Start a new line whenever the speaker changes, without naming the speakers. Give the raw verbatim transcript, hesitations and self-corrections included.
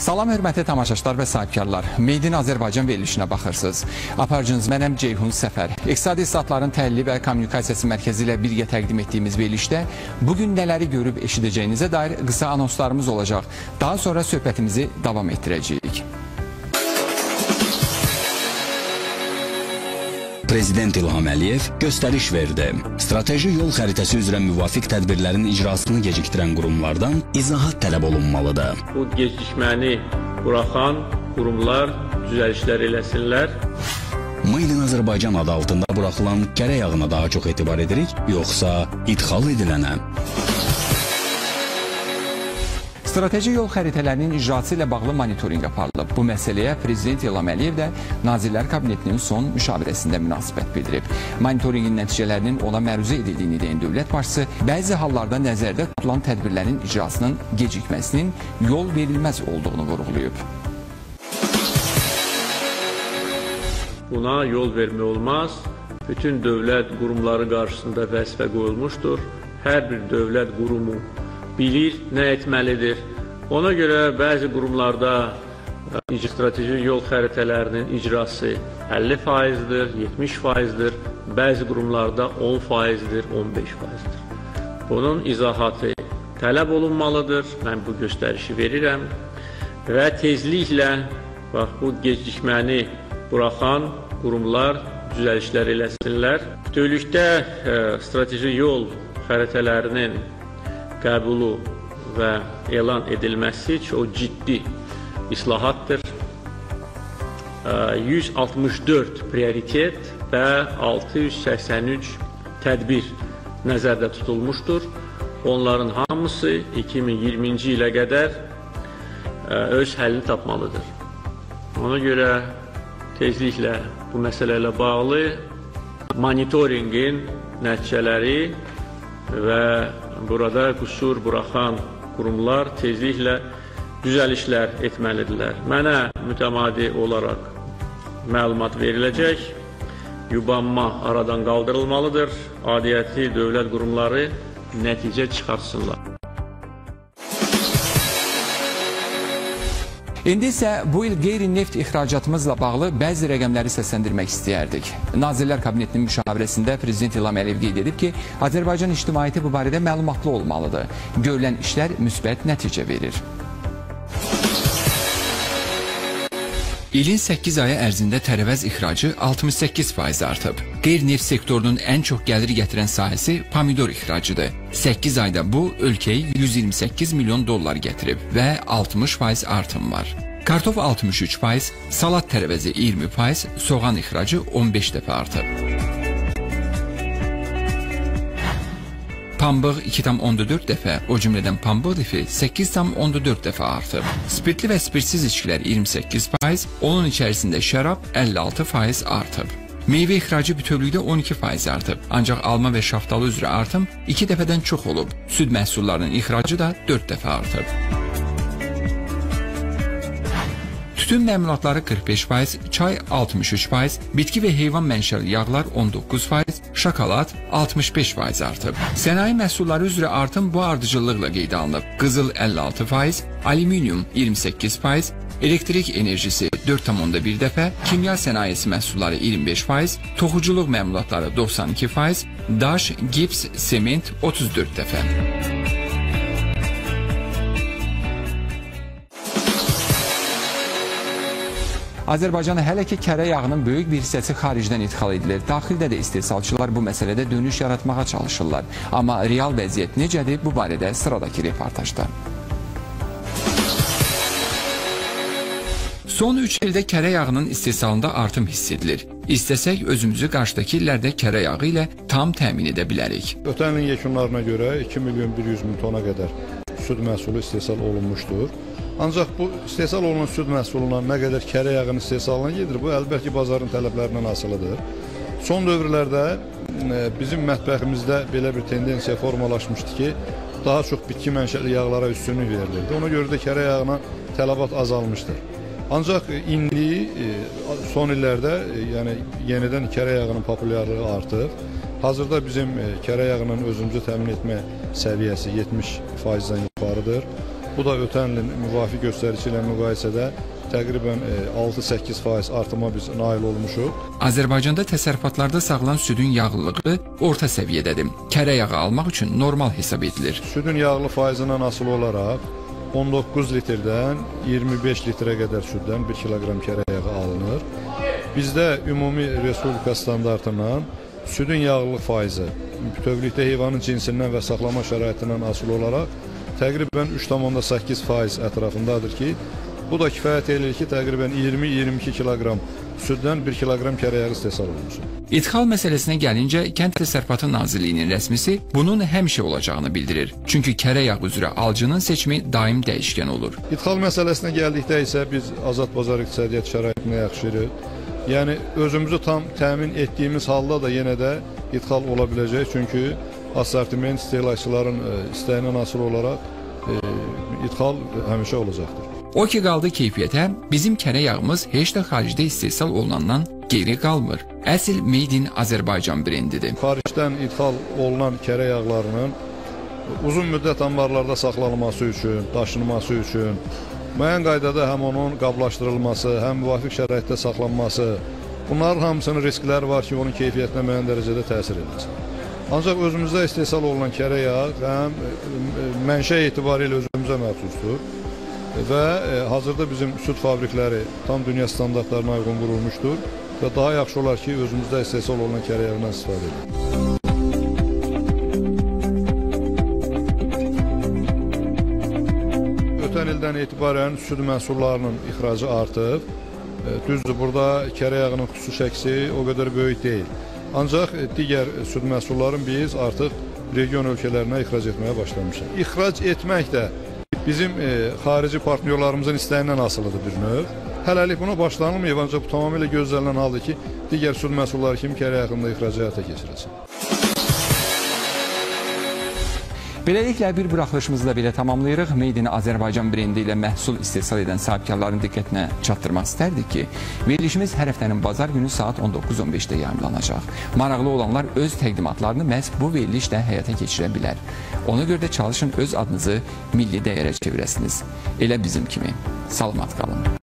Salam hörmətli tamaşaçılar və sahibkarlar. Made in Azərbaycan verilişinə baxırsınız. Aparıcınız mənəm Ceyhun Səfər. İqtisadi İslahatların Təhlili və Kommunikasiyası Mərkəzi ilə birgə təqdim etdiyimiz verilişdə bugün nələri görüb eşidəcəyinizə dair qısa anonslarımız olacaq. Daha sonra söhbətimizi davam etdirəcəyik.
Prezident İlham Əliyev göstəriş verdi. Strateji yol xəritəsi üzrə müvafiq tədbirlərin icrasını gecikdirən qurumlardan izahat tələb olunmalıdır.
Bu gecikməni buraxan qurumlar düzəlişlər eləsinlər.
Made in Azərbaycan adı altında buraxılan kərə yağına daha çox etibar edirik, yoxsa idxal edilənə?
Strateji yol xəritələrinin icrası ilə bağlı monitorinq aparılıb. Bu məsələyə Prezident İlham Əliyev də Nazirlər Kabinetinin son müşavirəsində münasibət bildirib. Monitorinqin nəticələrinin ona məruzə edildiyini deyən dövlət başçısı bəzi hallarda nəzərdə tutulan tədbirlərin icrasının gecikməsinin yol verilməz olduğunu vurğulayıb.
Buna yol vermək olmaz. Bütün dövlət qurumları qarşısında vəzifə qoyulmuşdur. Hər bir dövlət qurumu bilir, nə etməlidir. Ona görə bəzi qurumlarda strateji yol xəritələrinin icrası əlli faizdir, yetmiş faizdir, bəzi qurumlarda on faizdir, on beş faizdir. Bunun izahatı tələb olunmalıdır, mən bu göstərişi verirəm və tezliklə bax, bu gecikməni buraxan qurumlar düzəlişlər eləsinlər. Bütövlükdə e, strateji yol xəritələrinin qəbulu və elan edilməsi çox ciddi islahatdır. yüz altmış dörd prioritet və altı yüz səksən üç tədbir nəzərdə tutulmuşdur. Onların hamısı iki min iyirminci ilə qədər öz həllini tapmalıdır. Ona görə tezliklə bu məsələ ilə bağlı monitorinqin nəticələri və burada qüsur buraxan qurumlar tezliklə düzəlişlər etməlidirlər. Mənə mütəmadi olaraq məlumat veriləcək, yubanma aradan qaldırılmalıdır, adiyyəti dövlət qurumları nəticə çıxartsınlar.
İndi isə bu il qeyri-neft ixracatımızla bağlı bəzi rəqəmləri səsləndirmək istəyərdik. Nazirlər Kabinetinin müşavirəsində Prezident İlham Əliyev qeyd edib ki, Azərbaycan ictimaiyyəti bu barədə məlumatlı olmalıdır. Görülən işlər müsbət nəticə verir. İlin səkkiz ayı ərzində tərəvəz ixracı altmış səkkiz faiz artıb. Qeyri-neft sektorunun ən çox gəlir gətirən sahəsi pomidor ixracıdır. səkkiz ayda bu, ölkəyə yüz iyirmi səkkiz milyon dollar gətirib və altmış faiz artım var. Kartof altmış üç faiz, salat tərəvəzi iyirmi faiz, soğan ixracı on beş dəfə artıb. Pambıq iki tam onda dörd dəfə, o cümlədən pambıq lifi səkkiz tam onda dörd dəfə artıb. Spirtli və spirtsiz içkilər iyirmi səkkiz faiz, onun içərisində şərab əlli altı faiz artıb. Meyvə ixracı bütövlükdə on iki faiz artıb, ancaq alma və şaftalı üzrə artım iki dəfədən çox olub. Süd məhsullarının ixracı da dörd dəfə artıb. Tütün məmulatları qırx beş faiz, çay altmış üç faiz, bitki və heyvan mənşəli yağlar on doqquz faiz, şokolad altmış beş faiz artıb. Sənaye məhsulları üzrə artım bu ardıcıllıqla qeydə alınıb. Qızıl əlli altı faiz, alüminium iyirmi səkkiz faiz, elektrik enerjisi dörd tam onda bir dəfə, kimya sənayesi məhsulları iyirmi beş faiz, toxuculuq məmulatları doxsan iki faiz, daş, gips, sement otuz dörd dəfə. Azərbaycana hələ ki kərə yağının böyük bir hissəsi xaricdən idxal edilir. Daxildə də istehsalçılar bu məsələdə dönüş yaratmağa çalışırlar. Amma real vəziyyət necədir? Bu barədə sıradakı reportajda. Son üç ildə kərə yağının istehsalında artım hiss edilir. İstəsək özümüzü qarşıdakı illərdə kərə yağı ilə tam təmin edə bilərik.
Ötən ilin yekunlarına görə iki milyon bir yüz min tona qədər süd məhsulu istehsal olunmuşdur. Ancaq bu istehsal olunan süd məhsulundan nə qədər kərə yağının istehsalına gedir, bu əlbəttə ki, bazarın tələblərindən asılıdır. Son dövrlərdə bizim mətbəximizdə belə bir tendensiya formalaşmışdı ki, daha çox bitki mənşəli yağlara üstünlük verilirdi. Ona görə də kərə yağına tələbat azalmışdır. Ancaq indi son illərdə yəni yenidən kərə yağının populyarlığı artıb. Hazırda bizim kərə yağının özümüzü təmin etmə səviyyəsi yetmiş faizdən yuxarıdır. Bu da ötən ilin müvafiq göstərici ilə müqayisədə təqribən altı səkkiz faiz artıma biz nail olmuşuq.
Azərbaycanda təsərrüfatlarda sağlanan südün yağlılığı orta səviyyədədir. Kərə yağı almaq üçün normal hesab edilir.
Südün yağlı faizindən asılı olaraq on doqquz litrdən iyirmi beş litrə qədər süddən bir kiloqram kərə yağı alınır. Bizdə ümumi respublika standartından südün yağlılıq faizi bütövlükdə heyvanın cinsindən və saxlama şəraitindən asılı olaraq təqribən üç tam onda səkkiz faiz ətrafındadır ki, bu da kifayət edir ki, təqribən iyirmi iyirmi iki kiloqram süddən bir kiloqram kərə yağı istehsal olunsun.
İdxal məsələsinə gəlincə, Kənd Təsərrüfatı Nazirliyinin rəsmisi bunun həmişə olacağını bildirir. Çünki kərə yağı üzrə alıcının seçimi daim dəyişkən olur.
İdxal məsələsinə gəldikdə isə biz azad bazar iqtisadiyyat şəraitinə yaxşıyırıq. Yəni, özümüzü tam təmin etdiyimiz halda da yenə də idxal ola biləcək. Çünki assortiment istehlakçıların istəyindən asılı olaraq e, idxal həmişə olacaqdır.
O ki qaldı keyfiyyətə, bizim kərə yağımız heç də xaricdə istehsal olunandan geri qalmır. Əsl Made in Azərbaycan brendidir.
Xaricdən idxal olunan kərə yağlarının uzun müddət anbarlarda saxlanılması üçün, daşınması üçün, müəyyən qaydada həm onun qablaşdırılması, həm müvafiq şəraitdə saxlanması, bunların hamısının riskləri var ki, onun keyfiyyətinə müəyyən dərəcədə təsir edir. Ancaq özümüzdə istehsal olunan kərə yağı həm mənşə etibarilə özümüzə məxsusdur və hazırda bizim süd fabrikləri tam dünya standartlarına uyğun qurulmuşdur və daha yaxşı olar ki, özümüzdə istehsal olunan kərə yağından istifadə edilir. Ötən ildən etibarən süd məhsullarının ixracı artıb. Düzdür, burada kərə yağının xüsusi şəksi o qədər böyük deyil. Ancaq digər süd məhsullarını biz artıq region ölkələrinə ixrac etməyə başlamışıq. İxrac etmək də bizim e, xarici partnyorlarımızın istəyindən asılıdır bir növ. Hələlik buna başlanılmayıb, ancaq bu tamamilə gözlənilən haldır ki, digər süd məhsulları kimi kərə yağında ixracı həyata keçirilsin.
Beləliklə bir buraxılışımızı da belə tamamlayırıq. Made in Azərbaycan brendi ilə məhsul istehsal edən sahibkarların diqqətinə çatdırmaq istərdik ki, verilişimiz hər həftənin bazar günü saat on doqquz on beşdə yayımlanacaq. Maraqlı olanlar öz təqdimatlarını məhz bu verilişlə həyata keçirə bilər. Ona görə də çalışın öz adınızı milli dəyərə çevirəsiniz. Elə bizim kimi. Salamat qalın.